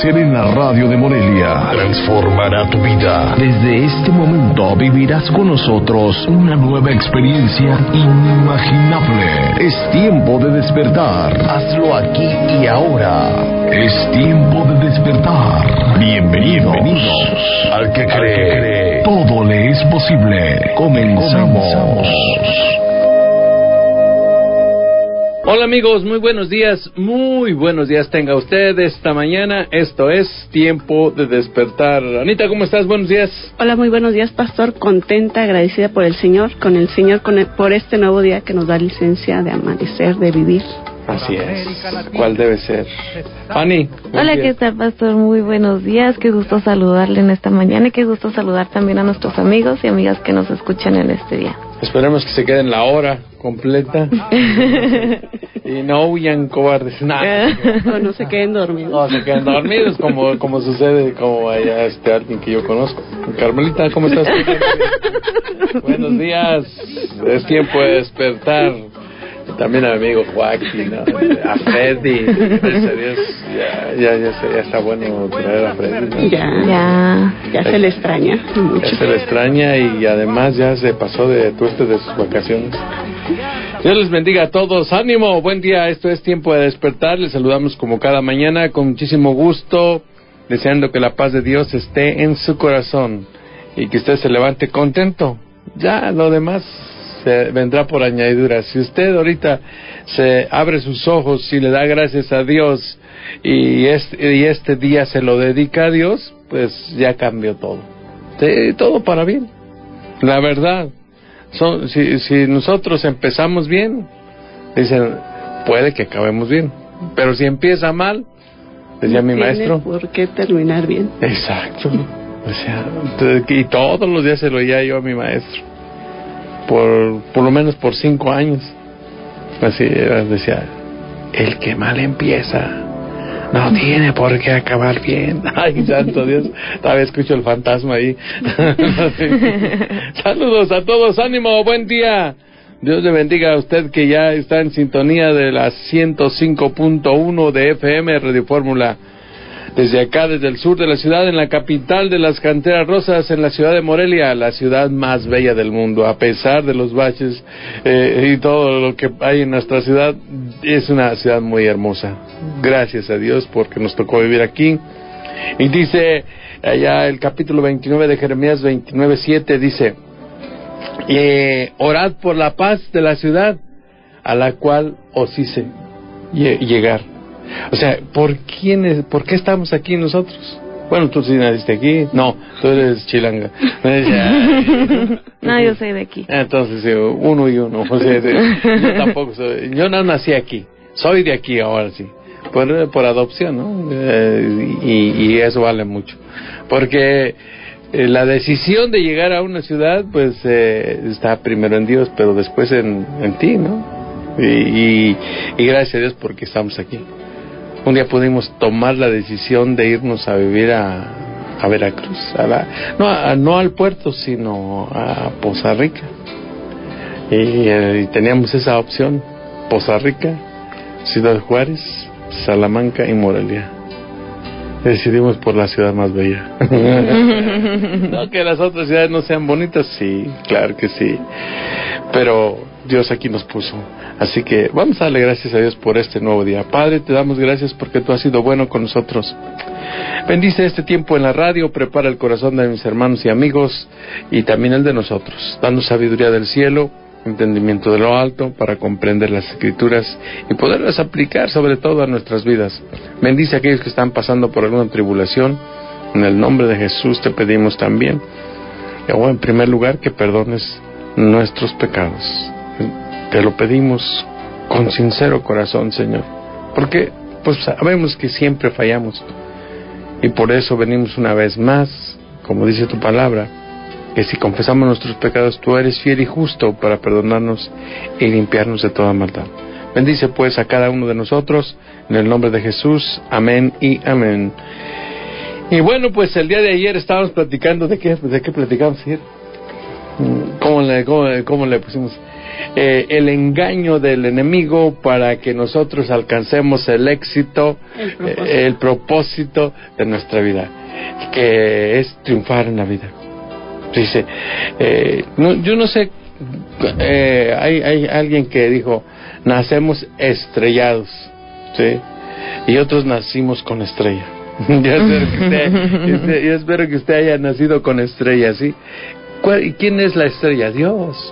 crecer en la radio de Morelia transformará tu vida. Desde este momento vivirás con nosotros una nueva experiencia inimaginable. Es tiempo de despertar. Hazlo aquí y ahora. Es tiempo de despertar. Bienvenidos al que cree. Todo le es posible. Comenzamos. Hola amigos, muy buenos días tenga usted esta mañana. Esto es Tiempo de Despertar. Anita, ¿cómo estás? Buenos días. Hola, muy buenos días, pastor. Contenta, agradecida por el Señor, por este nuevo día que nos da licencia de amanecer, de vivir. Así es. ¿Cuál debe ser? Fanny. Hola, ¿qué tal, pastor? Muy buenos días. Qué gusto saludarle en esta mañana y qué gusto saludar también a nuestros amigos y amigas que nos escuchan en este día. Esperemos que se queden la hora completa y no huyan cobardes. No se queden dormidos. No se queden dormidos como sucede como allá alguien que yo conozco. Carmelita, ¿cómo estás? Buenos días. Es tiempo de despertar. También a mi amigo Joaquín, ¿no? A Freddy, gracias a Dios, ya está bueno traer a Freddy, ¿no? Ya se le extraña mucho. Ya se le extraña y además ya se pasó de tueste de sus vacaciones. Dios les bendiga a todos, ánimo, buen día, esto es Tiempo de Despertar, les saludamos como cada mañana con muchísimo gusto, deseando que la paz de Dios esté en su corazón y que usted se levante contento, ya lo demás vendrá por añadidura. Si usted ahorita se abre sus ojos y le da gracias a Dios y este día se lo dedica a Dios, pues ya cambió todo. Sí, todo para bien. La verdad, si nosotros empezamos bien, dicen, puede que acabemos bien. Pero si empieza mal, decía mi maestro, ¿por qué terminar bien? Exacto. O sea, y todos los días se lo oía yo a mi maestro. Por lo menos por 5 años. Así decía, el que mal empieza no tiene por qué acabar bien. Ay, santo Dios, todavía escucho el fantasma ahí. Saludos a todos, ánimo, buen día. Dios le bendiga a usted que ya está en sintonía de la 105.1 de FM Radio Fórmula. Desde acá, desde el sur de la ciudad, en la capital de las canteras rosas, en la ciudad de Morelia, la ciudad más bella del mundo. A pesar de los baches y todo lo que hay en nuestra ciudad, es una ciudad muy hermosa. Gracias a Dios porque nos tocó vivir aquí. Y dice allá el capítulo 29 de Jeremías 29:7, dice, orad por la paz de la ciudad a la cual os hice llegar. O sea, ¿por qué estamos aquí nosotros? Bueno, tú sí naciste aquí. No, tú eres chilanga. No, yo soy de aquí. Entonces, uno y uno. O sea, yo tampoco soy. Yo no nací aquí. Soy de aquí ahora sí. Por adopción, ¿no? Y eso vale mucho. Porque la decisión de llegar a una ciudad, pues, está primero en Dios, pero después en ti, ¿no? Y gracias a Dios porque estamos aquí. Un día pudimos tomar la decisión de irnos a vivir a Veracruz, no al puerto, sino a Poza Rica. Y teníamos esa opción, Poza Rica, Ciudad Juárez, Salamanca y Morelia. Decidimos por la ciudad más bella. No que las otras ciudades no sean bonitas, sí, claro que sí. Pero Dios aquí nos puso. Así que vamos a darle gracias a Dios por este nuevo día. Padre, te damos gracias porque tú has sido bueno con nosotros. Bendice este tiempo en la radio, prepara el corazón de mis hermanos y amigos y también el de nosotros. Danos sabiduría del cielo, entendimiento de lo alto para comprender las Escrituras y poderlas aplicar sobre todo a nuestras vidas. Bendice a aquellos que están pasando por alguna tribulación. En el nombre de Jesús te pedimos también, en primer lugar, que perdones nuestros pecados. Te lo pedimos con sincero corazón, Señor, porque pues sabemos que siempre fallamos y por eso venimos una vez más, como dice tu palabra, que si confesamos nuestros pecados, tú eres fiel y justo para perdonarnos y limpiarnos de toda maldad. Bendice pues a cada uno de nosotros, en el nombre de Jesús, amén y amén. Y bueno, pues el día de ayer estábamos platicando, ¿de qué platicamos ayer? ¿Cómo le pusimos? el engaño del enemigo para que nosotros alcancemos el éxito, el propósito de nuestra vida, que es triunfar en la vida. Dice, yo no sé, hay alguien que dijo, nacemos estrellados, ¿sí? Y otros nacimos con estrella. Yo espero que usted haya nacido con estrella, ¿sí? ¿Y quién es la estrella? Dios.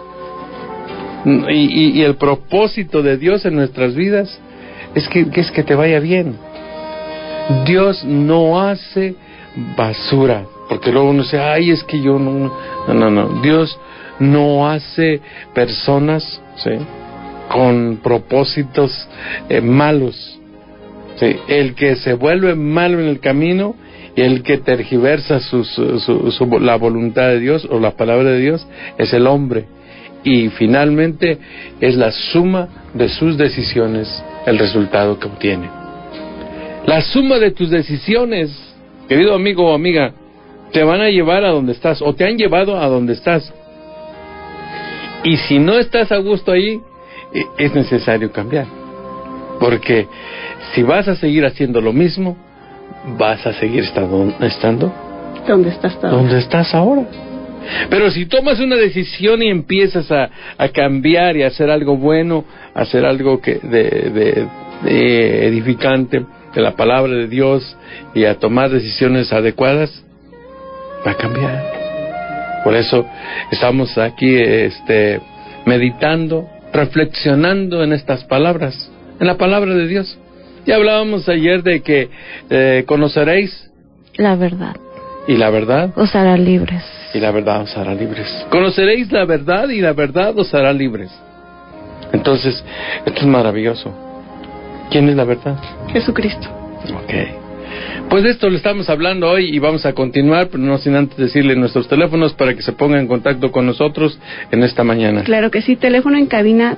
Y el propósito de Dios en nuestras vidas es que te vaya bien. Dios no hace basura, porque luego uno dice, ay, es que yo no. Dios no hace personas, ¿sí?, con propósitos malos. Sí, el que se vuelve malo en el camino y el que tergiversa la voluntad de Dios o la palabra de Dios es el hombre, y finalmente es la suma de sus decisiones el resultado que obtiene. La suma de tus decisiones, querido amigo o amiga, te van a llevar a donde estás, o te han llevado a donde estás, y si no estás a gusto ahí, es necesario cambiar. Porque si vas a seguir haciendo lo mismo, vas a seguir estando ¿dónde estás ahora? Pero si tomas una decisión y empiezas a cambiar y a hacer algo bueno, a hacer algo de edificante de la palabra de Dios, y a tomar decisiones adecuadas, va a cambiar. Por eso estamos aquí meditando, reflexionando en estas palabras, en la palabra de Dios. Ya hablábamos ayer de que conoceréis la verdad, y la verdad os hará libres. Y la verdad os hará libres. Conoceréis la verdad y la verdad os hará libres. Entonces, esto es maravilloso. ¿Quién es la verdad? Jesucristo. Ok. Pues de esto le estamos hablando hoy y vamos a continuar, pero no sin antes decirle nuestros teléfonos para que se pongan en contacto con nosotros en esta mañana. Claro que sí, teléfono en cabina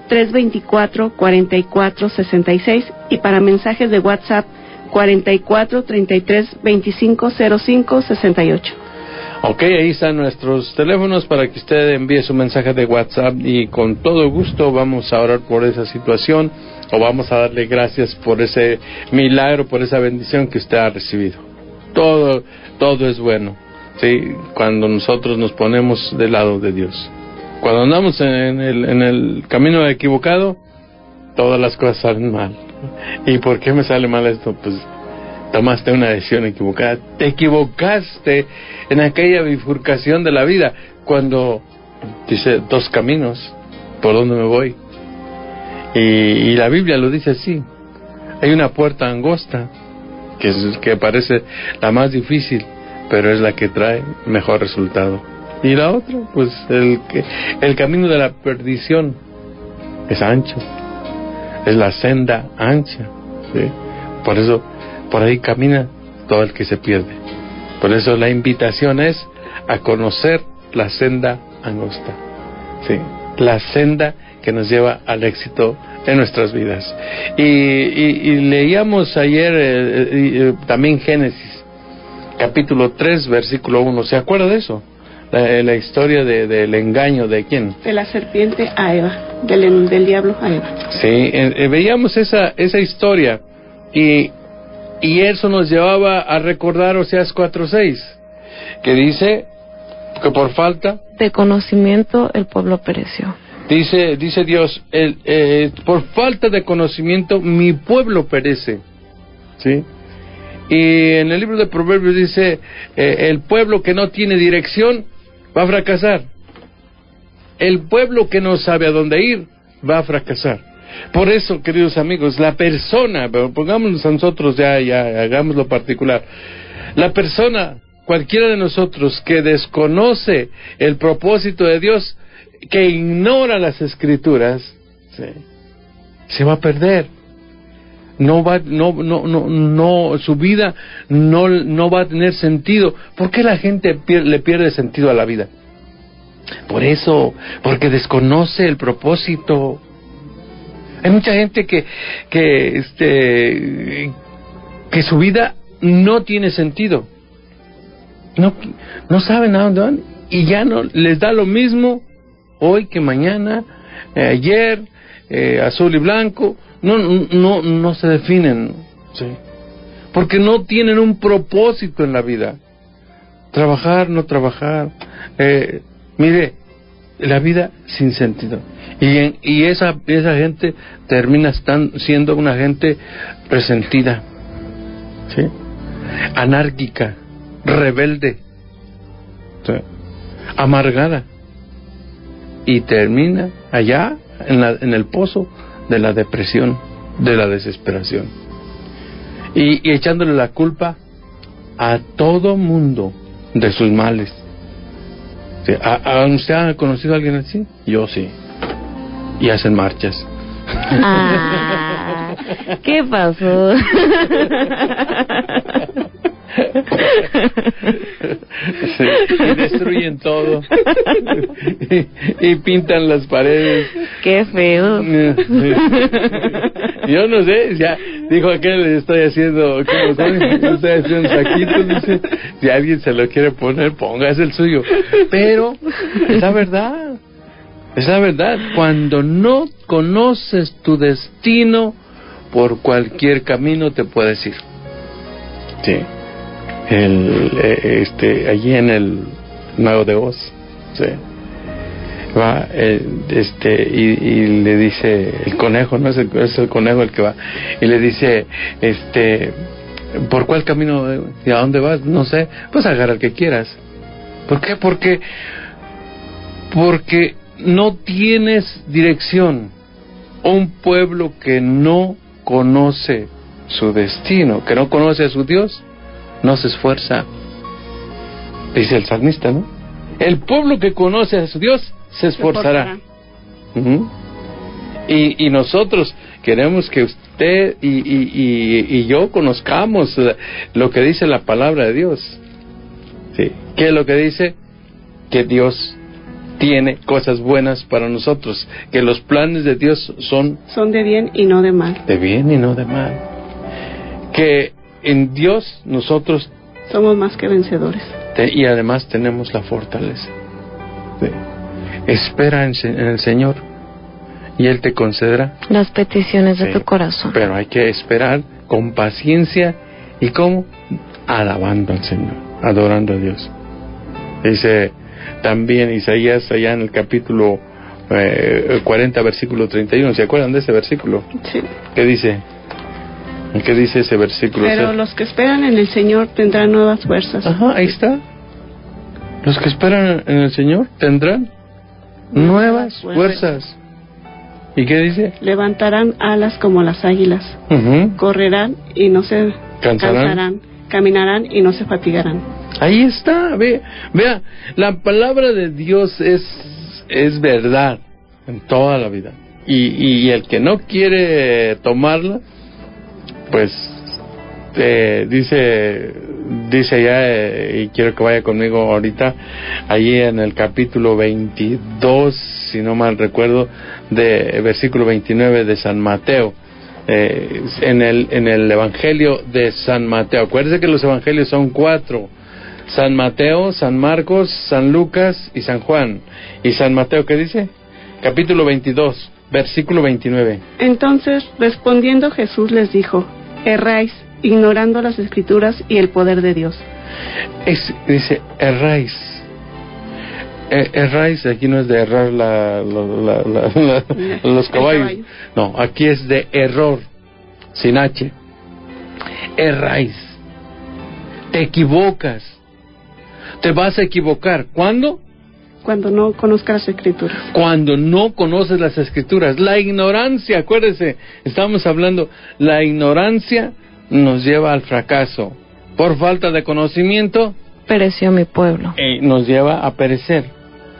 324-4466 y para mensajes de WhatsApp 44-33-25-05-68. Ok, ahí están nuestros teléfonos para que usted envíe su mensaje de WhatsApp, y con todo gusto vamos a orar por esa situación, o vamos a darle gracias por ese milagro, por esa bendición que usted ha recibido. Todo es bueno, ¿sí?, cuando nosotros nos ponemos del lado de Dios. Cuando andamos en el camino equivocado, todas las cosas salen mal. ¿Y por qué me sale mal esto? Pues tomaste una decisión equivocada, te equivocaste en aquella bifurcación de la vida, cuando dice dos caminos, ¿por dónde me voy? Y la Biblia lo dice así: hay una puerta angosta que parece la más difícil, pero es la que trae mejor resultado, y la otra, pues el camino de la perdición es ancho, es la senda ancha, ¿sí? Por eso por ahí camina todo el que se pierde. Por eso la invitación es a conocer la senda angosta, ¿sí?, la senda que nos lleva al éxito en nuestras vidas. Y leíamos ayer también Génesis, capítulo 3, versículo 1. ¿Se acuerda de eso? La historia del engaño de ¿quién? De la serpiente a Eva, del diablo a Eva. Sí, veíamos esa historia, y eso nos llevaba a recordar Oseas 4:6, que dice que por falta de conocimiento el pueblo pereció. Dice Dios, por falta de conocimiento mi pueblo perece, ¿sí? Y en el libro de Proverbios dice, el pueblo que no tiene dirección va a fracasar. El pueblo que no sabe a dónde ir va a fracasar. Por eso, queridos amigos, la persona, pongámonos a nosotros ya hagámoslo particular, la persona, cualquiera de nosotros que desconoce el propósito de Dios, que ignora las Escrituras, ¿sí?, se va a perder. Su vida no va a tener sentido. ¿Por qué la gente le pierde sentido a la vida? Por eso, porque desconoce el propósito. Hay mucha gente que su vida no tiene sentido. No saben a dónde van, y ya no les da lo mismo hoy que mañana, ayer, azul y blanco, no se definen, ¿sí? Porque no tienen un propósito en la vida. Trabajar, no trabajar, mire, la vida sin sentido. Y esa gente termina siendo una gente resentida, ¿sí? Anárquica, rebelde, ¿sí? Amargada, y termina allá en el pozo de la depresión, de la desesperación, y echándole la culpa a todo mundo de sus males. ¿Sí? ¿Usted ha conocido a alguien así? Yo sí. Y hacen marchas. Ah, ¿qué pasó? Sí, y destruyen todo. y pintan las paredes. Qué feo. Yo no sé, ya dijo aquel, estoy haciendo saquitos, dice, si alguien se lo quiere poner, póngase el suyo. Pero es la verdad. Es la verdad. Cuando no conoces tu destino, por cualquier camino te puedes ir. Sí. Allí en el Mago de Oz, ¿sí? Va, y le dice el conejo, no es el conejo el que va, y le dice, ¿por cuál camino y a dónde vas? No sé. Pues agarra el que quieras. ¿Por qué? Porque no tienes dirección. Un pueblo que no conoce su destino, que no conoce a su Dios, no se esfuerza. Dice el salmista, ¿no? El pueblo que conoce a su Dios se esforzará. Uh-huh. Y nosotros queremos que usted y yo conozcamos lo que dice la palabra de Dios. ¿Sí? ¿Qué es lo que dice? Que Dios tiene cosas buenas para nosotros, que los planes de Dios son de bien y no de mal. De bien y no de mal. Que en Dios nosotros somos más que vencedores. Y además tenemos la fortaleza. ¿Sí? Espera en el Señor y Él te concederá las peticiones de sí, tu corazón. Pero hay que esperar con paciencia. ¿Y cómo? Alabando al Señor, adorando a Dios. Dice también Isaías allá en el capítulo 40, versículo 31. ¿Se acuerdan de ese versículo? Sí. ¿Qué dice? ¿Qué dice ese versículo? Pero los que esperan en el Señor tendrán nuevas fuerzas. Ajá, ahí está. Los que esperan en el Señor tendrán nuevas fuerzas. ¿Y qué dice? Levantarán alas como las águilas. Uh-huh. Correrán y no se cansarán. Caminarán y no se fatigarán. Ahí está, vea, la palabra de Dios es verdad en toda la vida. Y el que no quiere tomarla, pues dice allá, y quiero que vaya conmigo ahorita, allí en el capítulo 22, si no mal recuerdo, de versículo 29 de San Mateo, en el Evangelio de San Mateo. Acuérdense que los evangelios son 4: San Mateo, San Marcos, San Lucas y San Juan. ¿Y San Mateo qué dice? Capítulo 22, versículo 29. Entonces, respondiendo Jesús les dijo: erráis, ignorando las Escrituras y el poder de Dios. Dice, erráis. Erráis, aquí no es de errar los caballos. No, aquí es de error, sin H. Erráis. Te equivocas. Te vas a equivocar. ¿Cuándo? Cuando no conozcas las Escrituras. Cuando no conoces las Escrituras. La ignorancia, acuérdese, estamos hablando, la ignorancia nos lleva al fracaso. Por falta de conocimiento, pereció mi pueblo. Nos lleva a perecer.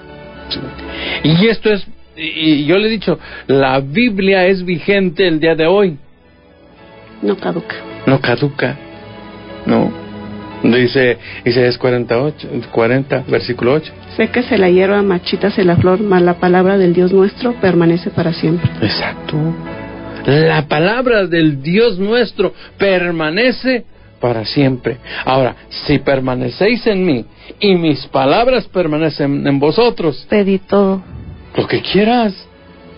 Y esto es, y yo le he dicho, la Biblia es vigente el día de hoy. No caduca. No caduca. No. Dice Isaías 40, versículo 8. Séquese la hierba, marchítase la flor, mas la palabra del Dios nuestro permanece para siempre. Exacto. La palabra del Dios nuestro permanece para siempre. Ahora, si permanecéis en mí y mis palabras permanecen en vosotros, pedid todo lo que quieras.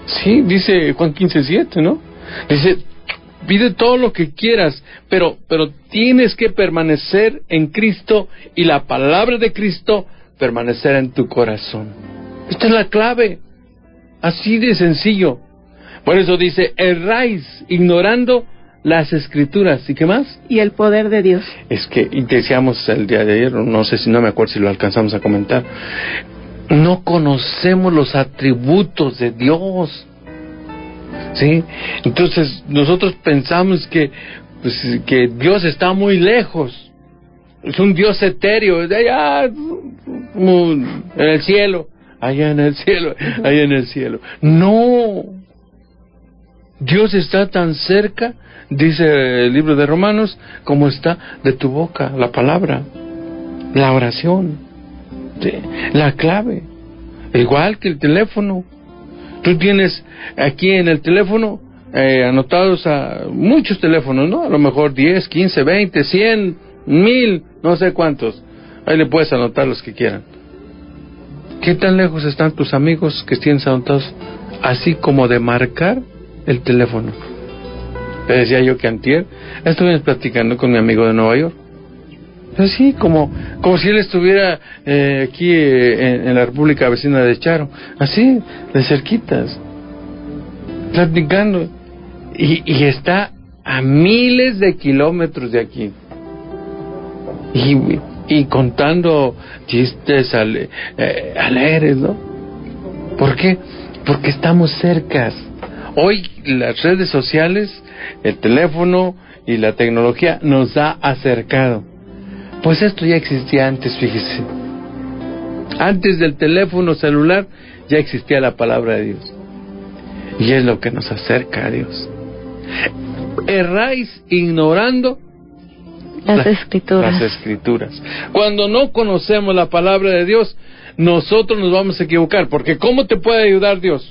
Sí, dice Juan 15:7, ¿no? Dice, pide todo lo que quieras, pero tienes que permanecer en Cristo y la palabra de Cristo permanecer en tu corazón. Esta es la clave, así de sencillo. Por eso dice, erráis ignorando las Escrituras. ¿Y qué más? Y el poder de Dios. Es que, y decíamos el día de ayer, no sé si no me acuerdo si lo alcanzamos a comentar, no conocemos los atributos de Dios. ¿Sí? Entonces nosotros pensamos que Dios está muy lejos, es un Dios etéreo, de allá en el cielo, allá en el cielo, allá en el cielo. No, Dios está tan cerca, dice el libro de Romanos, como está de tu boca la palabra, la oración, ¿sí? La clave, igual que el teléfono. Tú tienes aquí en el teléfono anotados a muchos teléfonos, ¿no? A lo mejor 10, 15, 20, 100, 1000, no sé cuántos. Ahí le puedes anotar los que quieran. ¿Qué tan lejos están tus amigos que tienes anotados? Así como de marcar el teléfono. Te decía yo que antier estuve platicando con mi amigo de Nueva York. Así como si él estuviera aquí en la República vecina de Charo, así de cerquitas, platicando, y está a miles de kilómetros de aquí, y contando chistes alegres, ¿no? ¿Por qué? Porque estamos cercas. Hoy las redes sociales, el teléfono y la tecnología nos ha acercado. Pues esto ya existía antes, fíjese. Antes del teléfono celular ya existía la palabra de Dios. Y es lo que nos acerca a Dios. Erráis ignorando las Escrituras. Las Escrituras. Cuando no conocemos la palabra de Dios, nosotros nos vamos a equivocar. Porque ¿cómo te puede ayudar Dios?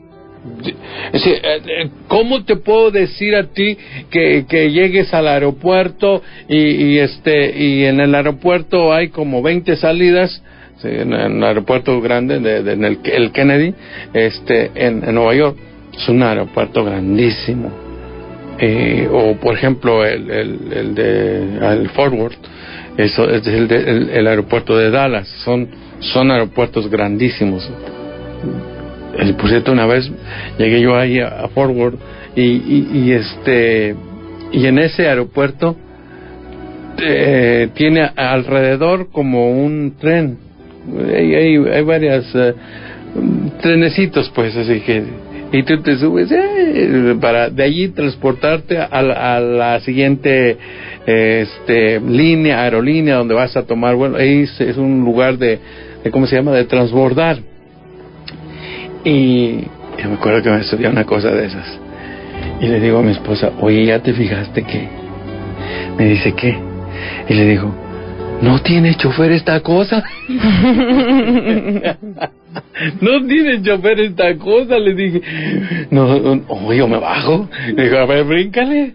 ¿Cómo te puedo decir a ti que llegues al aeropuerto y en el aeropuerto hay como 20 salidas, ¿sí? En el aeropuerto grande en el Kennedy, en Nueva York? Es un aeropuerto grandísimo. O por ejemplo el Fort Worth, eso es el aeropuerto de Dallas. Son aeropuertos grandísimos. Por cierto, una vez llegué yo ahí a Fort Worth y en ese aeropuerto tiene alrededor como un tren. Hay varias trenecitos, pues, así que, y tú te subes para de allí transportarte a la siguiente aerolínea donde vas a tomar vuelo. Ahí es un lugar de ¿cómo se llama? De transbordar. Y yo me acuerdo que me subía una cosa de esas y le digo a mi esposa, oye, ¿ya te fijaste que? Me dice, ¿qué? Y le digo, ¿no tiene chofer esta cosa? ¿No tiene chofer esta cosa? Le dije, no, yo me bajo. Le digo, a ver, bríncale.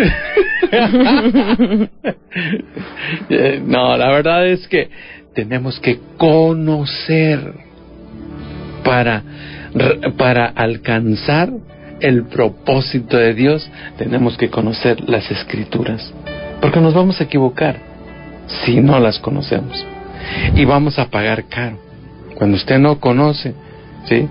No, la verdad es que tenemos que conocer para alcanzar el propósito de Dios. Tenemos que conocer las Escrituras, porque nos vamos a equivocar si no las conocemos y vamos a pagar caro. Cuando usted no conoce, ¿sí?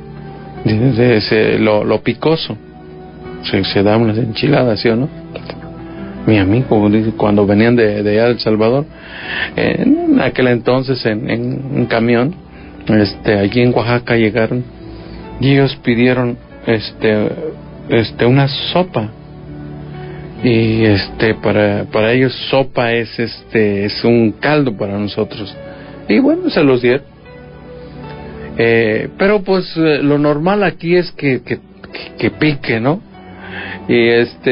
Lo picoso, se da unas enchiladas, ¿sí o no? Mi amigo, cuando venían de allá de El Salvador, en aquel entonces en un camión, allí en Oaxaca llegaron y ellos pidieron una sopa, y para ellos sopa es un caldo para nosotros, y bueno, se los dieron, pero pues lo normal aquí es que pique, ¿no? Y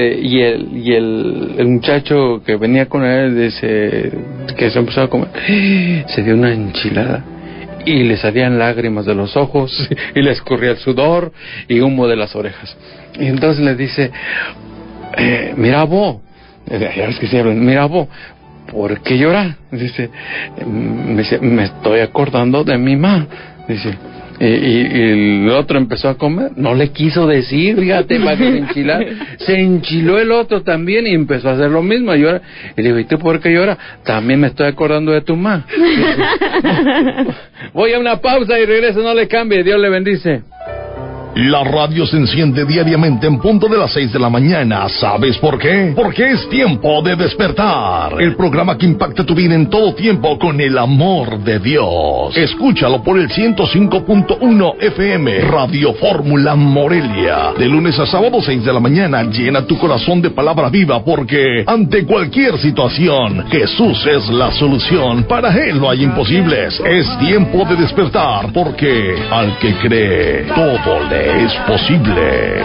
el muchacho que venía con él dice que se empezó a comer, se dio una enchilada y le salían lágrimas de los ojos y le escurría el sudor y humo de las orejas. Y entonces le dice, mira vos, ya ves que se hablan, mira vos, ¿por qué lloras? Dice, me estoy acordando de mi mamá. Dice, Y el otro empezó a comer, no le quiso decir, fíjate, para que se enchilara. Se enchiló el otro también y empezó a hacer lo mismo, a llorar. Y le digo, ¿y tú por qué lloras? También me estoy acordando de tu mamá. Voy a una pausa y regreso, no le cambie, Dios le bendice. La radio se enciende diariamente en punto de las 6 de la mañana. ¿Sabes por qué? Porque es tiempo de despertar. El programa que impacta tu vida en todo tiempo con el amor de Dios. Escúchalo por el 105.1 FM, Radio Fórmula Morelia. De lunes a sábado, 6 de la mañana, llena tu corazón de palabra viva porque ante cualquier situación, Jesús es la solución. Para Él no hay imposibles. Es tiempo de despertar porque al que cree, todo le es posible.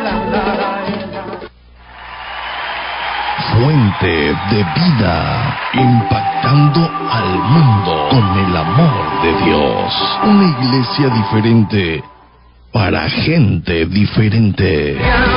Fuente de vida, impactando al mundo con el amor de Dios. Una iglesia diferente para gente diferente.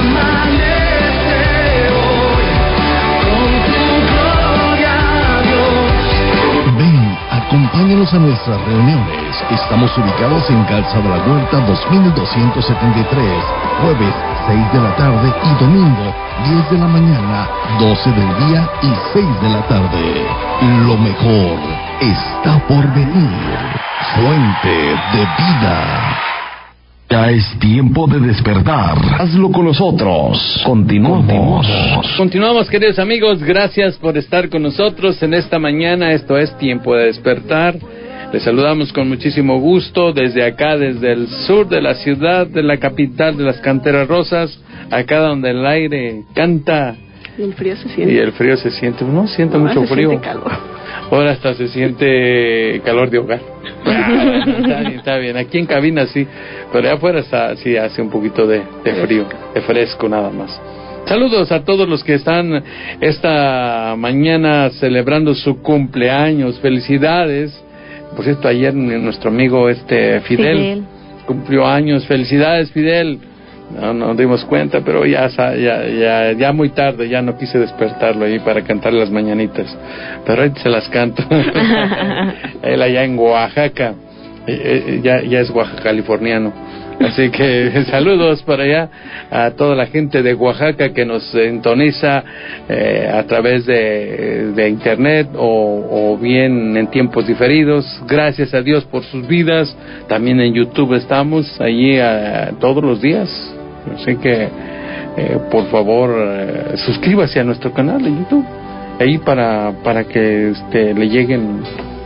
Ven, acompáñanos a nuestras reuniones. Estamos ubicados en Calzada La Huerta 2273, jueves 6 de la tarde y domingo 10 de la mañana, 12 del día y 6 de la tarde. Lo mejor está por venir. Fuente de vida. Ya es tiempo de despertar. Hazlo con nosotros. Continuamos, queridos amigos. Gracias por estar con nosotros en esta mañana. Esto es Tiempo de Despertar. Les saludamos con muchísimo gusto desde acá, desde el sur de la ciudad, de la capital de las Canteras Rosas, acá donde el aire canta. Y el frío se siente. Y el frío se siente. No, siente mucho frío. Siente calor. Ahora hasta se siente calor de hogar. Está bien. Aquí en cabina sí, pero allá afuera sí hace un poquito de frío, de fresco nada más. Saludos a todos los que están esta mañana celebrando su cumpleaños. Felicidades. Por cierto, ayer nuestro amigo Fidel cumplió años. Felicidades, Fidel. No nos dimos cuenta, pero ya muy tarde, ya no quise despertarlo ahí para cantar las mañanitas. Pero ahí se las canto. Él allá en Oaxaca, ya es Oaxaca californiano. Así que saludos para allá a toda la gente de Oaxaca que nos sintoniza a través de internet o bien en tiempos diferidos. Gracias a Dios por sus vidas. También en YouTube estamos allí todos los días. Así que por favor suscríbase a nuestro canal de YouTube ahí para que le lleguen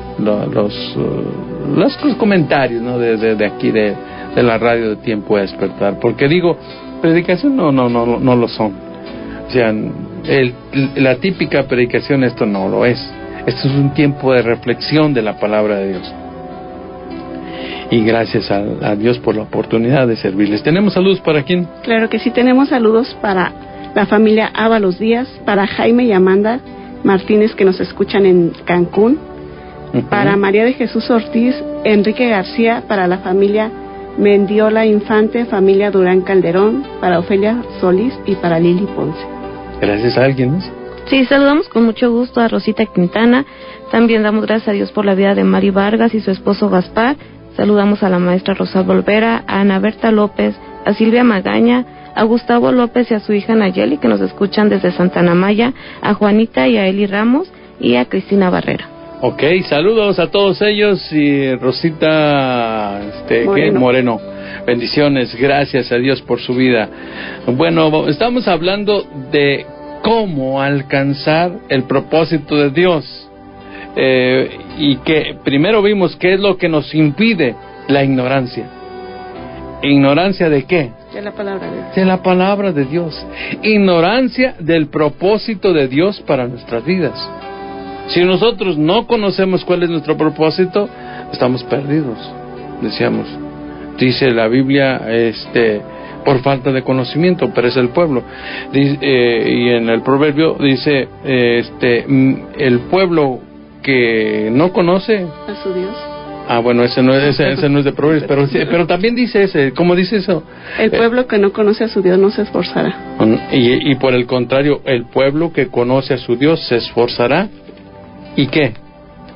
los comentarios, ¿no? de aquí de la radio de Tiempo de Despertar, porque digo, predicación no lo son. O sea, la típica predicación esto no lo es. Esto es un tiempo de reflexión de la palabra de Dios. Y gracias a Dios por la oportunidad de servirles. ¿Tenemos saludos para quién? Claro que sí, tenemos saludos para la familia Ábalos Díaz, para Jaime y Amanda Martínez que nos escuchan en Cancún, para María de Jesús Ortiz, Enrique García, para la familia Mendiola Infante, familia Durán Calderón, para Ofelia Solís y para Lili Ponce. Gracias. ¿A alguien más? Sí, saludamos con mucho gusto a Rosita Quintana. También damos gracias a Dios por la vida de Mari Vargas y su esposo Gaspar. Saludamos a la maestra Rosa Olvera, a Ana Berta López, a Silvia Magaña, a Gustavo López y a su hija Nayeli, que nos escuchan desde Santana Maya, a Juanita y a Eli Ramos y a Cristina Barrera. Ok, saludos a todos ellos y Rosita Moreno. Bendiciones, gracias a Dios por su vida. Bueno, estamos hablando de cómo alcanzar el propósito de Dios. Y que primero vimos qué es lo que nos impide: la ignorancia. ¿Ignorancia de qué? De la palabra de Dios. De la palabra de Dios. Ignorancia del propósito de Dios para nuestras vidas. Si nosotros no conocemos cuál es nuestro propósito, estamos perdidos, decíamos. Dice la Biblia, por falta de conocimiento perece el pueblo. Y en el proverbio dice, el pueblo que no conoce a su Dios. Bueno, ese no es de proverbios, pero también dice ese, ¿cómo dice eso? El pueblo que no conoce a su Dios no se esforzará. Y por el contrario, el pueblo que conoce a su Dios se esforzará. ¿Y qué?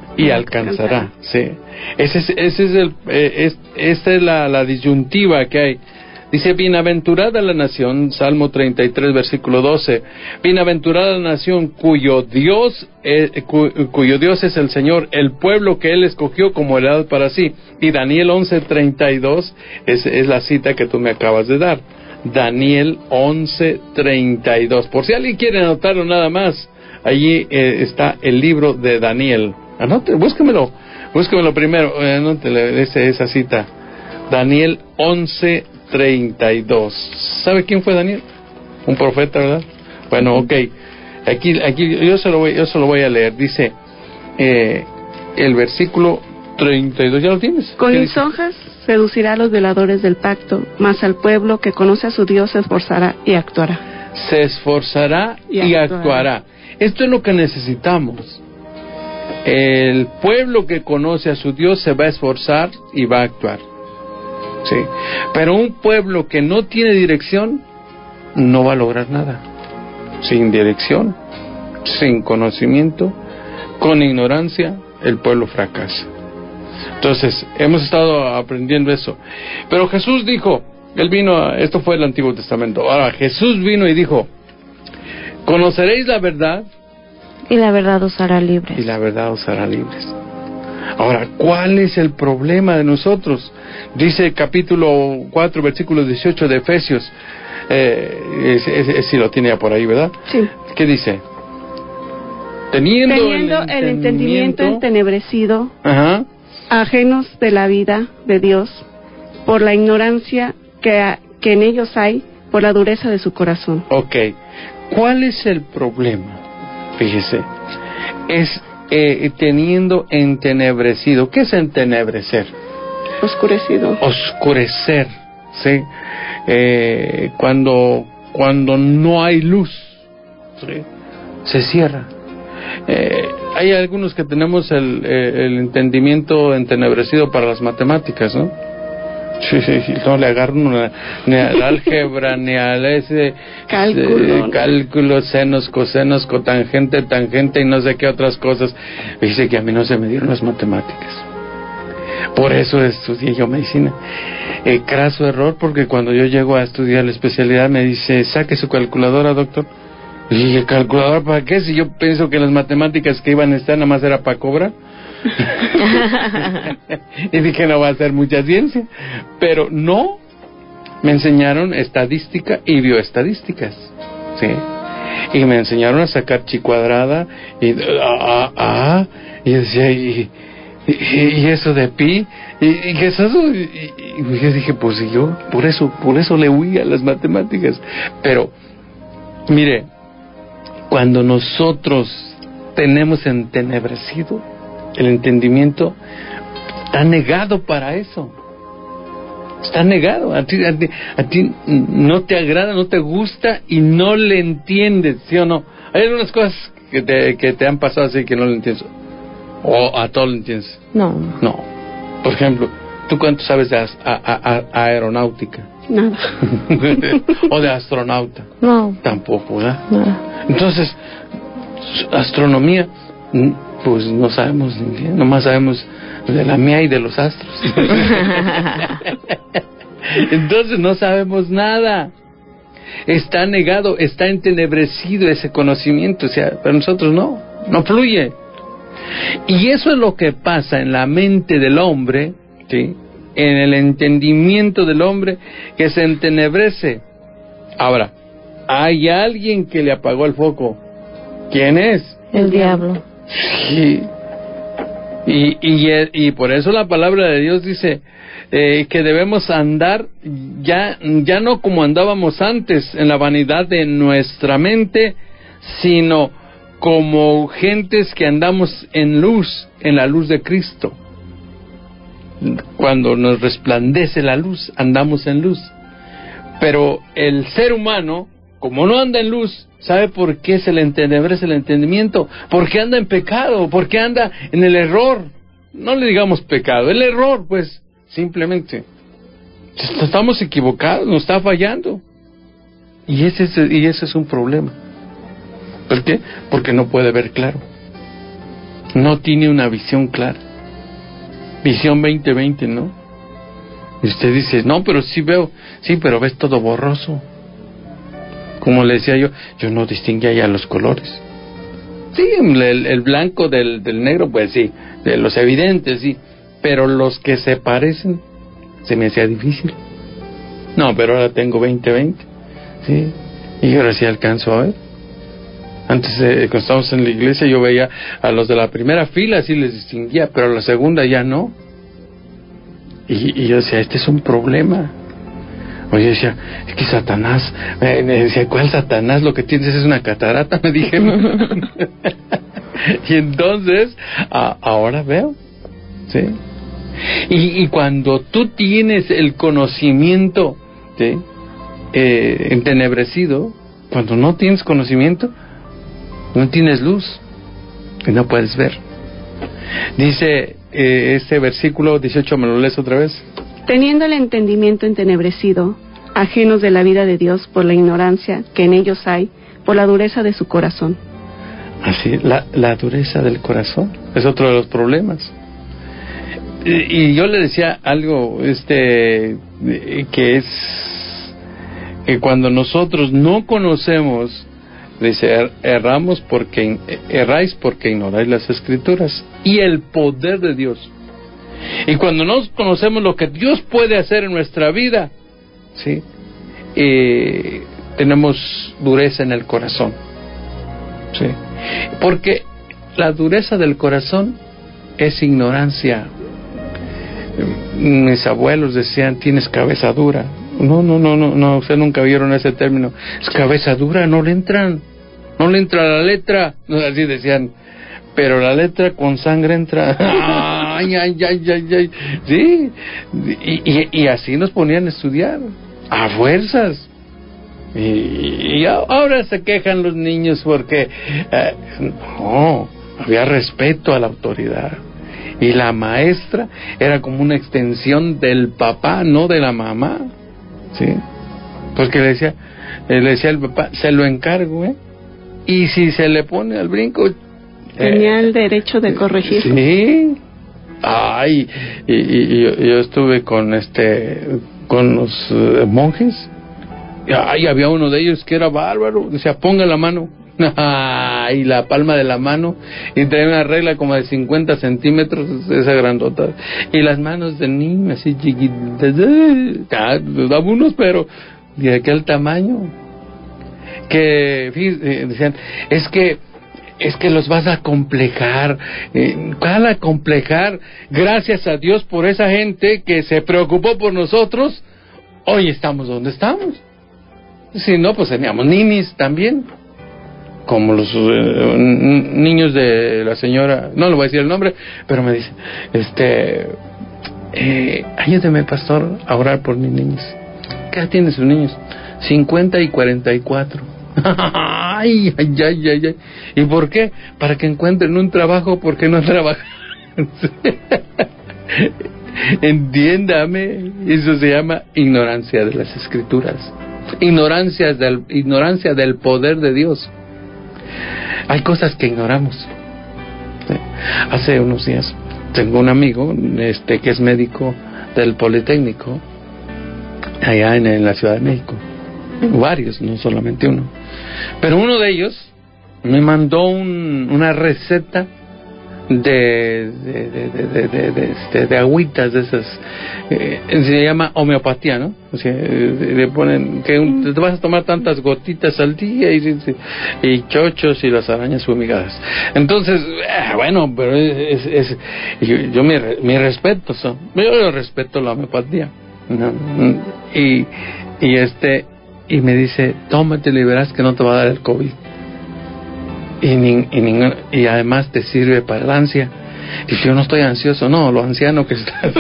y alcanzará. Sí. Esta es la disyuntiva que hay. Dice, bienaventurada la nación, Salmo 33, versículo 12, bienaventurada la nación cuyo Dios es el Señor, el pueblo que Él escogió como heredad para sí. Y Daniel 11:32 es la cita que tú me acabas de dar. Daniel 11:32. Por si alguien quiere anotarlo nada más, allí está el libro de Daniel. Búsquemelo primero, anótele esa cita. Daniel 11:32. ¿Sabe quién fue Daniel? Un profeta, ¿verdad? Bueno, ok. Aquí yo se lo voy a leer. Dice el versículo 32. ¿Ya lo tienes? Con lisonjas seducirá a los violadores del pacto, mas al pueblo que conoce a su Dios se esforzará y actuará. Se esforzará y actuará. Esto es lo que necesitamos. El pueblo que conoce a su Dios se va a esforzar y va a actuar. Sí. Pero un pueblo que no tiene dirección no va a lograr nada. Sin dirección, sin conocimiento, con ignorancia, el pueblo fracasa. Entonces, hemos estado aprendiendo eso. Pero Jesús dijo, Él vino, esto fue el Antiguo Testamento. Ahora, Jesús vino y dijo, conoceréis la verdad. Y la verdad os hará libres. Y la verdad os hará libres. Ahora, ¿cuál es el problema de nosotros? Dice capítulo 4, versículo 18 de Efesios. Si lo tiene ya por ahí, ¿verdad? Sí. ¿Qué dice? Teniendo el entendimiento entenebrecido, ajá, ajenos de la vida de Dios, por la ignorancia que en ellos hay, por la dureza de su corazón. Ok. ¿Cuál es el problema? Fíjese. Es teniendo entenebrecido. ¿Qué es entenebrecer? Oscurecido. Oscurecer, ¿sí? Cuando no hay luz, ¿sí? Se cierra. Hay algunos que tenemos el entendimiento entenebrecido para las matemáticas, ¿no? Sí, no le agarro ni al álgebra, ni al cálculo, senos, cosenos, cotangente, tangente y no sé qué otras cosas. Dice que a mí no se me dieron las matemáticas. Por eso estudié yo medicina. Craso error, porque cuando yo llego a estudiar la especialidad me dice, saque su calculadora, doctor. Y dije, ¿calculadora para qué? Si yo pienso que las matemáticas que iban a estar nada más era para cobrar. Y dije, no va a ser mucha ciencia. Pero no, me enseñaron estadística y bioestadísticas, ¿sí? Y me enseñaron a sacar chi cuadrada y decía, y eso de pi, y qué es eso, y yo dije, pues yo por eso le huí a las matemáticas. Pero mire, cuando nosotros tenemos entenebrecido el entendimiento, está negado para eso. Está negado. A ti no te agrada, no te gusta y no le entiendes, ¿sí o no? Hay algunas cosas que te han pasado así que no le entiendes. ¿O a todo lo entiendes? No. Por ejemplo, ¿tú cuánto sabes de aeronáutica? Nada. ¿O de astronauta? No. Tampoco, ¿verdad? Nada. Entonces, astronomía, pues no sabemos ni bien, nomás sabemos de la mía y de los astros. Entonces no sabemos nada. Está negado, está entenebrecido ese conocimiento, o sea, para nosotros no fluye. Y eso es lo que pasa en la mente del hombre, ¿sí? En el entendimiento del hombre, que se entenebrece. Ahora, hay alguien que le apagó el foco. ¿Quién es? El diablo. Sí. Y por eso la palabra de Dios dice que debemos andar ya no como andábamos antes en la vanidad de nuestra mente, sino como gentes que andamos en luz, en la luz de Cristo. Cuando nos resplandece la luz, andamos en luz. Pero el ser humano, como no anda en luz, ¿sabe por qué se le entenebrece el entendimiento? Porque anda en pecado, porque anda en el error. No le digamos pecado, el error, pues, simplemente. Estamos equivocados, nos está fallando. Y ese es un problema. ¿Por qué? Porque no puede ver claro. no tiene una visión clara. Visión 2020, ¿no? Y usted dice, no, pero sí veo, sí, pero ves todo borroso. Como le decía yo no distinguía ya los colores. Sí, el blanco del negro, pues sí, de los evidentes, sí, pero los que se parecen, se me hacía difícil. No, pero ahora tengo 20/20, sí, y ahora sí alcanzo a ver. Antes, cuando estábamos en la iglesia, yo veía a los de la primera fila, sí les distinguía, pero a la segunda ya no. Y yo decía, este es un problema. Oye, decía, es que Satanás, me decía, ¿cuál Satanás? Lo que tienes es una catarata, me dije. Y entonces, ahora veo, ¿sí? Y cuando tú tienes el conocimiento, ¿sí? Entenebrecido, cuando no tienes conocimiento, no tienes luz, y no puedes ver. Dice este versículo 18, ¿me lo lees otra vez? Teniendo el entendimiento entenebrecido, ajenos de la vida de Dios por la ignorancia que en ellos hay, por la dureza de su corazón. Así, la dureza del corazón es otro de los problemas. Y yo le decía algo, que es que cuando nosotros no conocemos, dice, erráis porque ignoráis las Escrituras y el poder de Dios. Y cuando no conocemos lo que Dios puede hacer en nuestra vida, ¿sí? Tenemos dureza en el corazón, ¿sí? Porque la dureza del corazón es ignorancia. Mis abuelos decían, tienes cabeza dura. No, ustedes nunca vieron ese término. Es cabeza dura, no le entra la letra, así decían, pero la letra con sangre entra. Ay, sí, y así nos ponían a estudiar, a fuerzas. Y ahora se quejan los niños porque no, había respeto a la autoridad. Y la maestra era como una extensión del papá, no de la mamá, ¿sí? Porque le decía el papá, se lo encargo, y si se le pone al brinco, tenía el derecho de corregir. Sí. Ay, y yo estuve con los monjes. Ay, había uno de ellos que era bárbaro, decía, ponga la mano. Y la palma de la mano, y traía una regla como de 50 centímetros, esa grandota, y las manos del niño así chiquitas, daba unos, pero de aquel tamaño, que decían, es que los vas a acomplejar. ¿Cuál acomplejar? Gracias a Dios por esa gente que se preocupó por nosotros, hoy estamos donde estamos. Si no, pues teníamos ninis también, como los niños de la señora, no le voy a decir el nombre, pero me dice, ayúdeme, pastor, a orar por mis niños. ¿Qué edad tienen sus niños? 50 y 44. Ay. ¿Y por qué? Para que encuentren un trabajo, porque no trabajan. Entiéndame, eso se llama ignorancia de las Escrituras, ignorancia del poder de Dios. Hay cosas que ignoramos. Hace unos días tengo un amigo que es médico del Politécnico allá en la Ciudad de México. Varios, no solamente uno, pero uno de ellos me mandó una receta de agüitas de esas, se llama homeopatía, ¿no? O sea, le ponen que te vas a tomar tantas gotitas al día y chochos y las arañas fumigadas. Entonces, bueno, pero yo mi respeto, yo respeto la homeopatía, ¿no? Y me dice, tómate y verás que no te va a dar el COVID. Y además te sirve para la ansia. Y yo no estoy ansioso, no, lo anciano que estás.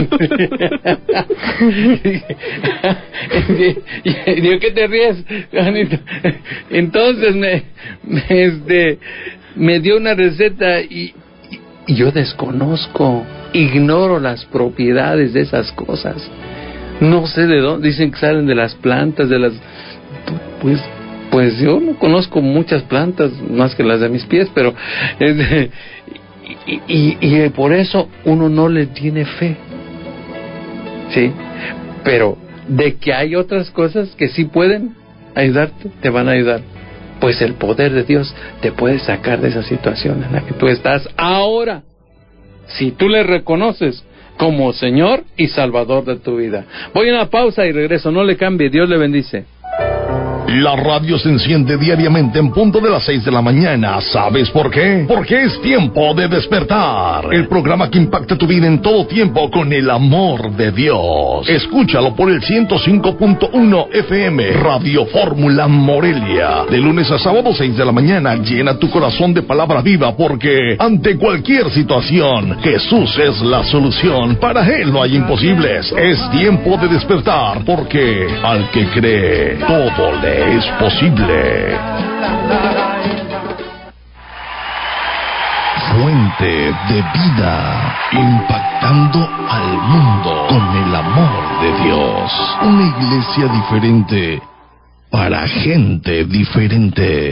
Digo, ¿qué te ríes, Juanito? Entonces me dio una receta y yo desconozco, ignoro las propiedades de esas cosas. No sé de dónde, dicen que salen de las plantas, pues yo no conozco muchas plantas más que las de mis pies, pero y por eso uno no le tiene fe, ¿sí? Pero de que hay otras cosas que sí pueden ayudarte, te van a ayudar, pues el poder de Dios te puede sacar de esa situación en la que tú estás ahora, si tú le reconoces como Señor y Salvador de tu vida. Voy a una pausa y regreso, no le cambie, Dios le bendice. La radio se enciende diariamente en punto de las 6 de la mañana. ¿Sabes por qué? Porque es tiempo de despertar. El programa que impacta tu vida en todo tiempo con el amor de Dios. Escúchalo por el 105.1 FM, Radio Fórmula Morelia. De lunes a sábado, 6 de la mañana, llena tu corazón de palabra viva, porque ante cualquier situación, Jesús es la solución. Para Él no hay imposibles. Es tiempo de despertar, porque al que cree, todo le es posible. Fuente de vida, impactando al mundo con el amor de Dios. Una iglesia diferente para gente diferente.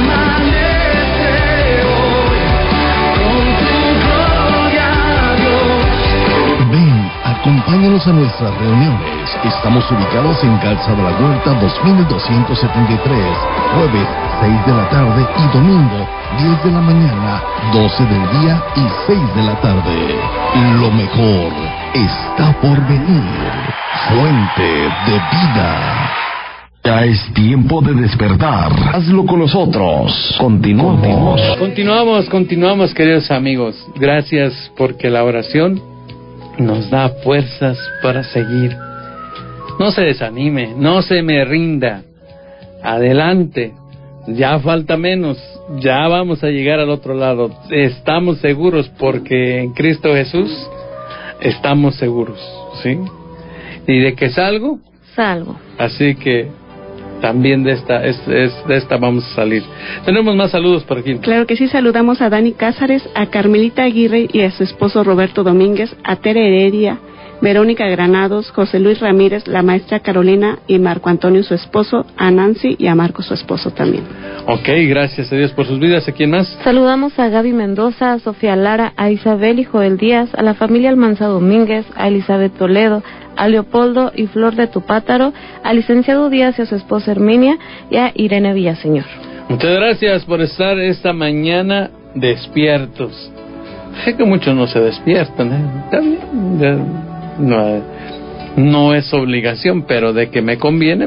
Ven, acompáñanos a nuestras reuniones. Estamos ubicados en Calzada La Huerta 2273, jueves 6 de la tarde y domingo 10 de la mañana, 12 del día y 6 de la tarde. Lo mejor está por venir. Fuente de vida. Ya es tiempo de despertar. Hazlo con nosotros. Continuamos, queridos amigos. Gracias porque la oración nos da fuerzas para seguir. No se desanime, no se me rinda. Adelante, ya falta menos, ya vamos a llegar al otro lado. Estamos seguros porque en Cristo Jesús estamos seguros, ¿sí? Y de que salgo. Así que también de esta vamos a salir. Tenemos más saludos por aquí. Claro que sí, saludamos a Dani Cázares, a Carmelita Aguirre y a su esposo Roberto Domínguez, a Tere Heredia, Verónica Granados, José Luis Ramírez, la maestra Carolina y Marco Antonio su esposo, a Nancy y a Marco su esposo también. Ok, gracias a Dios por sus vidas. ¿A quién más? Saludamos a Gaby Mendoza, a Sofía Lara, a Isabel y Joel Díaz, a la familia Almanza Domínguez, a Elizabeth Toledo, a Leopoldo y Flor de Tupátaro, al licenciado Díaz y a su esposa Herminia y a Irene Villaseñor. Muchas gracias por estar esta mañana despiertos. Sé que muchos no se despiertan, ¿eh? Está bien, no es obligación, pero de que me conviene,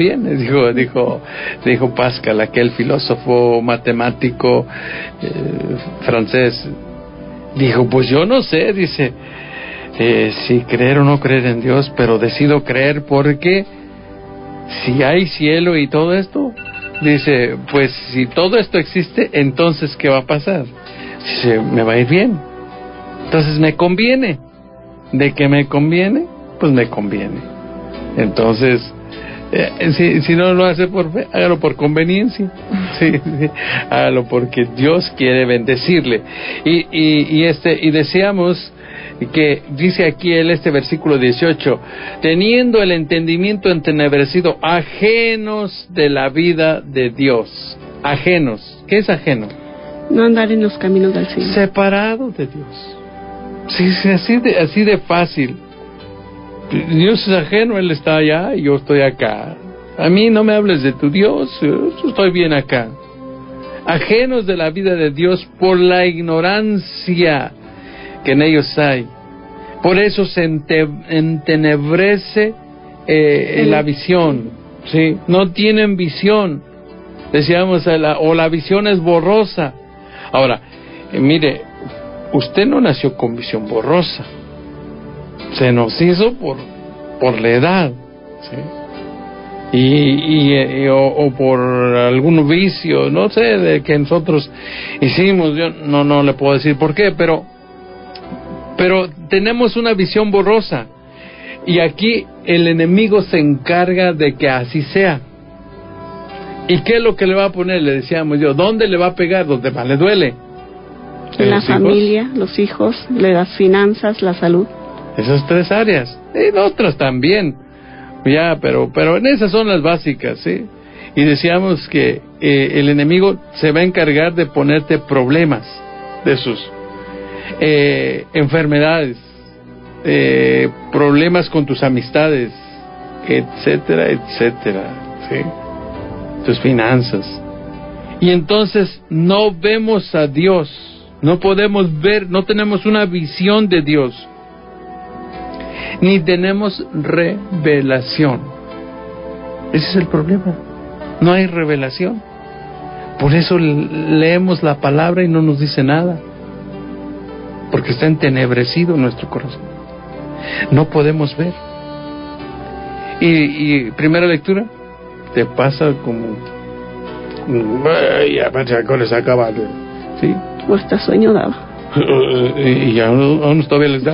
dijo Pascal, aquel filósofo matemático francés. Dijo, pues yo no sé, dice, si creer o no creer en Dios, pero decido creer porque si hay cielo y todo esto, dice, pues si todo esto existe, entonces ¿qué va a pasar? Dice, me va a ir bien, entonces me conviene. De que me conviene, pues me conviene. Entonces, si no lo hace por fe, hágalo por conveniencia. Sí, hágalo porque Dios quiere bendecirle. Y deseamos que dice aquí este versículo 18, teniendo el entendimiento entenebrecido, ajenos de la vida de Dios. Ajenos. ¿Qué es ajeno? No andar en los caminos del Señor. Separados de Dios. Sí, así de fácil. Dios es ajeno, Él está allá y yo estoy acá. A mí no me hables de tu Dios, yo estoy bien acá. Ajenos de la vida de Dios por la ignorancia que en ellos hay. Por eso se entenebrece la visión, ¿sí? No tienen visión. Decíamos, o la visión es borrosa. Ahora, mire, usted no nació con visión borrosa, se nos hizo por la edad, ¿sí? O por algún vicio, no sé, de que nosotros hicimos. Yo no le puedo decir por qué, pero tenemos una visión borrosa, y aquí el enemigo se encarga de que así sea. ¿Y qué es lo que le va a poner? Le decíamos yo, ¿dónde le va a pegar? Donde más le duele. La familia, los hijos, las finanzas, la salud. Esas tres áreas. En otras también. Ya, pero en esas son las básicas, ¿sí? Y decíamos que el enemigo se va a encargar de ponerte problemas de esos. enfermedades, problemas con tus amistades, etcétera, etcétera, ¿sí? Tus finanzas. Y entonces no vemos a Dios, no podemos ver, no tenemos una visión de Dios, ni tenemos revelación. Ese es el problema, no hay revelación. Por eso leemos la palabra y no nos dice nada, porque está entenebrecido nuestro corazón, no podemos ver. Y primera lectura, te pasa como ya con esa acaba, ¿sí? O hasta sueño daba. Y a unos todavía les da.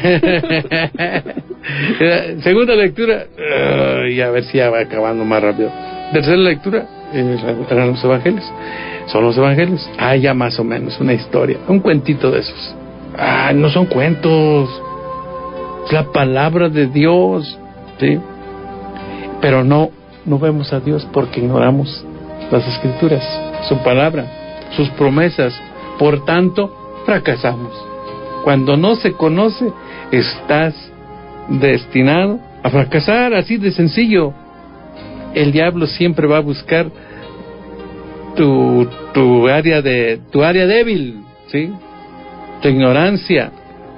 Segunda lectura, y a ver si ya va acabando más rápido. Tercera lectura, eran los evangelios. Son los evangelios. Ya más o menos una historia, un cuentito de esos. No son cuentos, es la palabra de Dios, ¿sí? Pero no vemos a Dios porque ignoramos las Escrituras, su palabra, sus promesas. Por tanto, fracasamos. Cuando no se conoce, estás destinado a fracasar, así de sencillo. El diablo siempre va a buscar tu área débil, ¿sí? Tu ignorancia.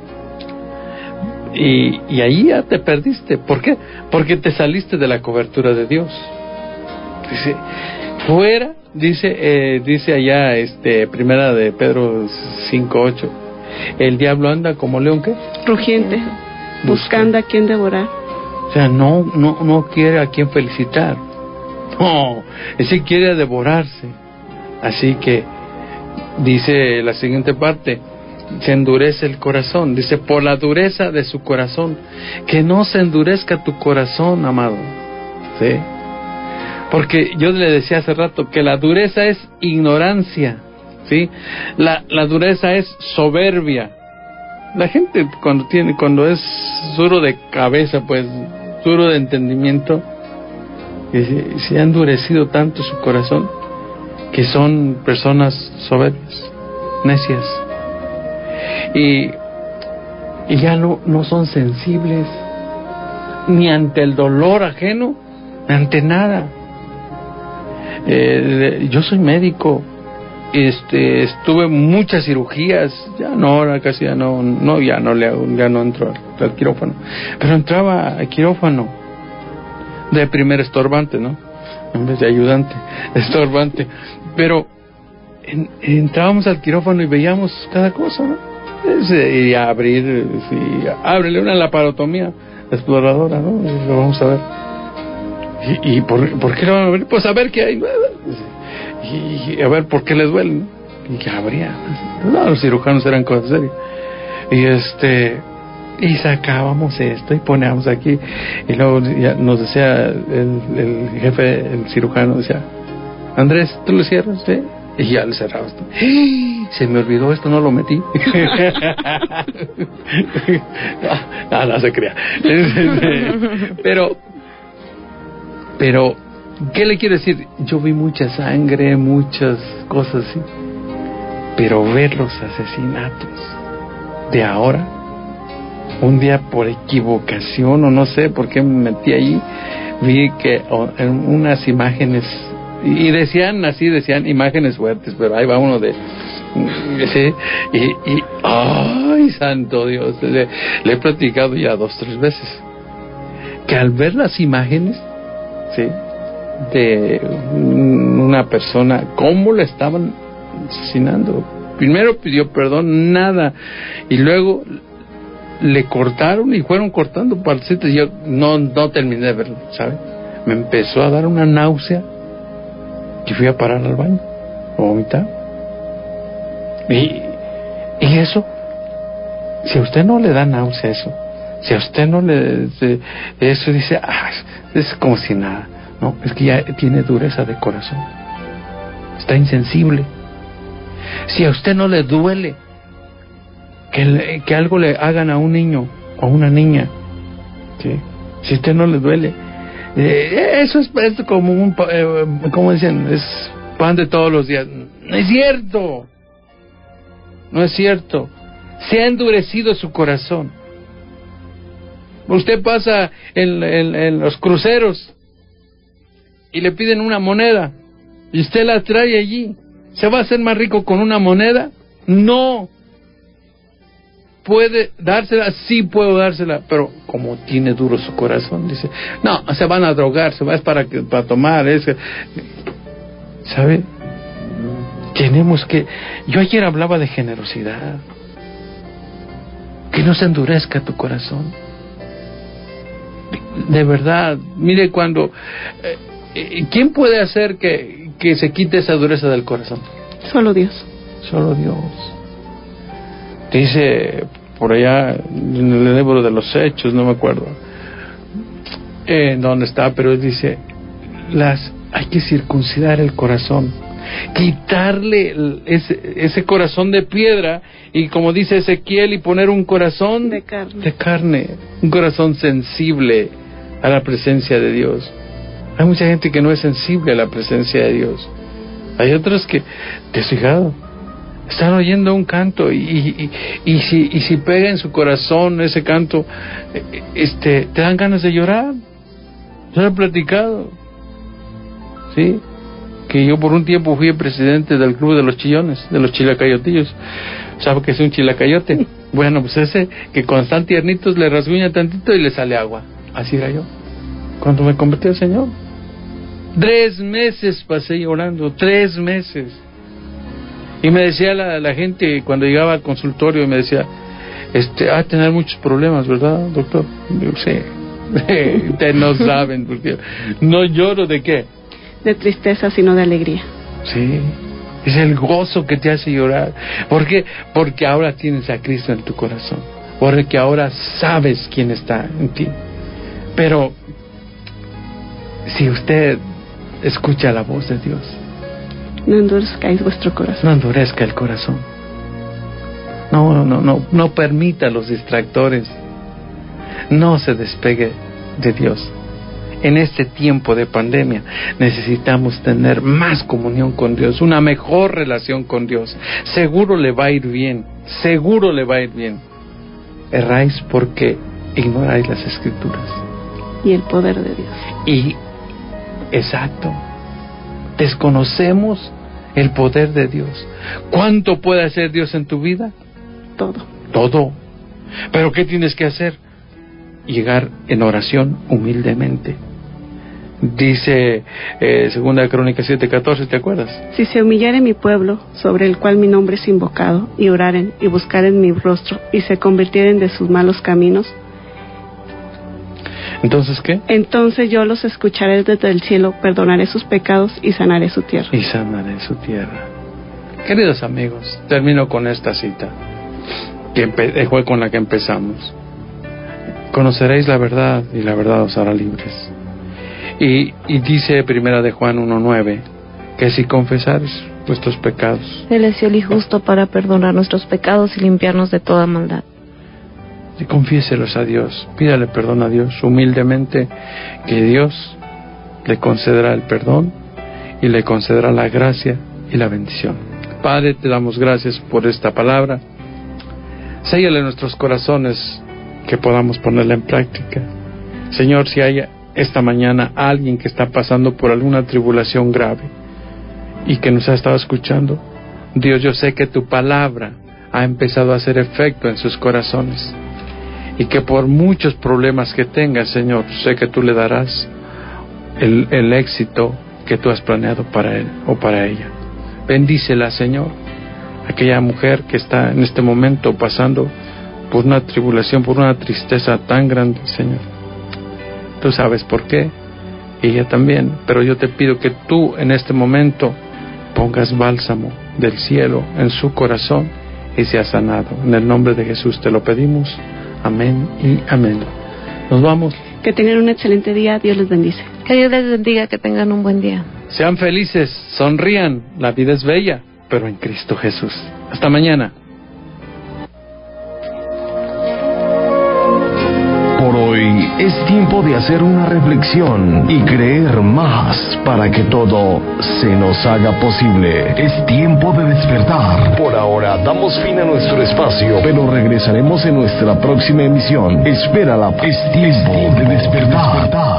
Y ahí ya te perdiste. ¿Por qué? Porque te saliste de la cobertura de Dios. Dice, fuera, dice allá, primera de Pedro 5:8, el diablo anda como león, ¿qué? Rugiente, buscando a quien devorar. O sea, no quiere a quien felicitar. No, ese quiere devorarse. Así que dice la siguiente parte, se endurece el corazón. Dice, por la dureza de su corazón. Que no se endurezca tu corazón, amado, ¿sí? Porque yo le decía hace rato que la dureza es ignorancia, ¿sí? La dureza es soberbia. La gente cuando es duro de cabeza, pues duro de entendimiento, se ha endurecido tanto su corazón que son personas soberbias, necias, y ya no son sensibles ni ante el dolor ajeno, ni ante nada. Yo soy médico, estuve en muchas cirugías, ahora casi ya no entro al quirófano, pero entraba al quirófano de primer estorbante, ¿no? En vez de ayudante, estorbante. Pero entrábamos al quirófano y veíamos cada cosa, ¿no? Y abrir, ábrele una laparotomía exploradora, ¿no? Lo vamos a ver. ¿Y por qué lo van a abrir? Pues a ver qué hay. Y a ver por qué les duele, ¿no? Y que abría. No, los cirujanos eran cosas serias. Y sacábamos esto y poníamos aquí. Y luego ya nos decía el jefe, el cirujano, decía, Andrés, ¿tú lo cierras? ¿Sí? Y ya le cerraba esto. Se me olvidó esto, no lo metí. No se crea. Pero ¿qué le quiero decir? Yo vi mucha sangre, muchas cosas así, pero ver los asesinatos de ahora, un día por equivocación o no sé por qué me metí ahí, vi que en unas imágenes, y decían imágenes fuertes, pero ahí va uno de ¿sí? y ¡ay, santo Dios! Le he platicado ya 2-3 veces que al ver las imágenes, ¿sí?, de una persona, cómo la estaban asesinando. Primero pidió perdón, nada, y luego le cortaron y fueron cortando partes. Yo no terminé de verlo, ¿sabe? Me empezó a dar una náusea y fui a parar al baño, a vomitar. Y eso, si a usted no le da náusea eso, si a usted no le eso dice, es como si nada. No, es que ya tiene dureza de corazón, está insensible. Si a usted no le duele que algo le hagan a un niño o a una niña, ¿sí? Si a usted no le duele, eso es como como dicen, es pan de todos los días. No es cierto, no es cierto. Se ha endurecido su corazón. Usted pasa en los cruceros y le piden una moneda y usted la trae allí. ¿Se va a hacer más rico con una moneda? No. ¿Puede dársela? Sí puedo dársela, pero como tiene duro su corazón, dice, no, se van a drogar, es para tomar, ¿sabe? Tenemos que... Yo ayer hablaba de generosidad. Que no se endurezca tu corazón. De verdad, mire cuando... ¿quién puede hacer que se quite esa dureza del corazón? Solo Dios. Solo Dios. Dice por allá en el libro de los Hechos, no me acuerdo en dónde está, pero dice, hay que circuncidar el corazón, quitarle ese corazón de piedra, y como dice Ezequiel, y poner un corazón de carne, un corazón sensible a la presencia de Dios. Hay mucha gente que no es sensible a la presencia de Dios. Hay otros que, ¿te has fijado? Están oyendo un canto y si pega en su corazón ese canto, te dan ganas de llorar. Yo lo he platicado, ¿sí? Que yo por un tiempo fui el presidente del club de los chillones, de los chilacayotillos. ¿Sabe qué es un chilacayote? Bueno, pues ese que cuando están tiernitos le rasguña tantito y le sale agua. Así era yo cuando me convertí al Señor. 3 meses pasé llorando, 3 meses. Y me decía la gente cuando llegaba al consultorio, me decía, a tener muchos problemas, ¿verdad, doctor? Yo, sí. Ustedes no saben, porque no lloro de qué. De tristeza, sino de alegría. Sí, es el gozo que te hace llorar. ¿Por qué? Porque ahora tienes a Cristo en tu corazón. Porque ahora sabes quién está en ti. Pero si usted escucha la voz de Dios, no endurezcáis vuestro corazón. No endurezca el corazón. No permita los distractores. No se despegue de Dios. En este tiempo de pandemia necesitamos tener más comunión con Dios, una mejor relación con Dios. Seguro le va a ir bien. Seguro le va a ir bien. Erráis porque ignoráis las Escrituras. Y el poder de Dios. Exacto. Desconocemos el poder de Dios. ¿Cuánto puede hacer Dios en tu vida? Todo. ¿Pero qué tienes que hacer? Llegar en oración humildemente. Dice Segunda Crónicas 7:14, ¿te acuerdas? Si se humillare mi pueblo, sobre el cual mi nombre es invocado, y oraren y buscaren mi rostro, y se convirtieren de sus malos caminos, ¿entonces qué? Entonces yo los escucharé desde el cielo, perdonaré sus pecados y sanaré su tierra. Queridos amigos, termino con esta cita que fue con la que empezamos. Conoceréis la verdad y la verdad os hará libres. Y dice Primera de Juan 1:9 que si confesares vuestros pecados, Él es fiel y justo para perdonar nuestros pecados y limpiarnos de toda maldad. Y confiéselos a Dios, pídale perdón a Dios humildemente, que Dios le concederá el perdón y le concederá la gracia y la bendición. Padre, te damos gracias por esta palabra. Séllale en nuestros corazones que podamos ponerla en práctica. Señor, si hay esta mañana alguien que está pasando por alguna tribulación grave y que nos ha estado escuchando, Dios, yo sé que tu palabra ha empezado a hacer efecto en sus corazones, y que por muchos problemas que tenga, Señor, sé que tú le darás el éxito que tú has planeado para él o para ella. Bendícela, Señor, aquella mujer que está en este momento pasando por una tribulación, por una tristeza tan grande, Señor. Tú sabes por qué, y ella también, pero yo te pido que tú en este momento pongas bálsamo del cielo en su corazón y sea sanado. En el nombre de Jesús te lo pedimos. Amén y amén. Nos vamos. Que tengan un excelente día. Dios les bendice. Que Dios les bendiga, que tengan un buen día. Sean felices, sonrían. La vida es bella, pero en Cristo Jesús. Hasta mañana. Por hoy Es tiempo de hacer una reflexión y creer más para que todo se nos haga posible. Es tiempo de despertar. Por ahora damos fin a nuestro espacio, pero regresaremos en nuestra próxima emisión. Espérala. Es tiempo de despertar.